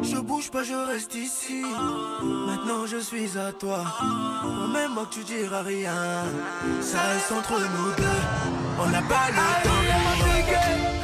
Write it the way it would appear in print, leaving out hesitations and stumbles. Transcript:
Je bouge pas, je reste ici. Maintenant je suis à toi. Promets-moi que tu diras rien. Ça reste entre nous deux. On n'a pas le temps.